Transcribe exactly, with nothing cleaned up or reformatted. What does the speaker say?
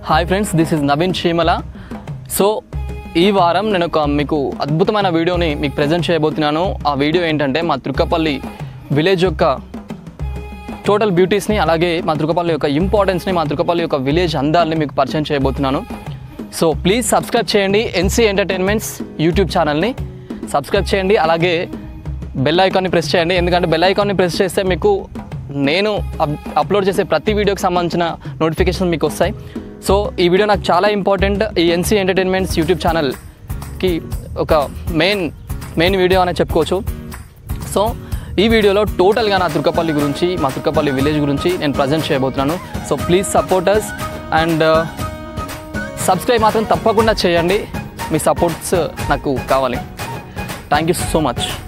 Hi friends, this is Naveen Cheemala. So ఈ వారం నేను ఒక మీకు అద్భుతమైన వీడియోని మీకు ప్రజెంట్ చేయబోతున్నాను. ఆ వీడియో ఏంటంటే మా తుర్కపల్లి విలేజ్ యొక్క టోటల్ బ్యూటీస్ని, అలాగే మా తుర్కపల్లి యొక్క ఇంపార్టెన్స్ని, మా తుర్కపల్లి యొక్క విలేజ్ అందాలని మీకు పరిచయం చేయబోతున్నాను. సో ప్లీజ్ సబ్స్క్రైబ్ చేయండి ఎన్సీ ఎంటర్టైన్మెంట్స్ యూట్యూబ్ ఛానల్ని సబ్స్క్రైబ్ చేయండి, అలాగే బెల్ ఐకాన్ని ప్రెస్ చేయండి. ఎందుకంటే బెల్ ఐకాన్ని ప్రెస్ చేస్తే మీకు నేను అప్లోడ్ చేసే ప్రతి వీడియోకి సంబంధించిన నోటిఫికేషన్ మీకు వస్తాయి. సో ఈ వీడియో నాకు చాలా ఇంపార్టెంట్. ఈ ఎన్సీ ఎంటర్టైన్మెంట్స్ యూట్యూబ్ ఛానల్కి ఒక మెయిన్ మెయిన్ వీడియో అనే చెప్పుకోవచ్చు. సో ఈ వీడియోలో టోటల్గా నా తుర్కపల్లి గురించి, మా తుర్కపల్లి విలేజ్ గురించి నేను ప్రజెంట్ చేయబోతున్నాను. So please support us and subscribe మాత్రం తప్పకుండా చేయండి. మీ సపోర్ట్స్ నాకు కావాలి. Thank you so much.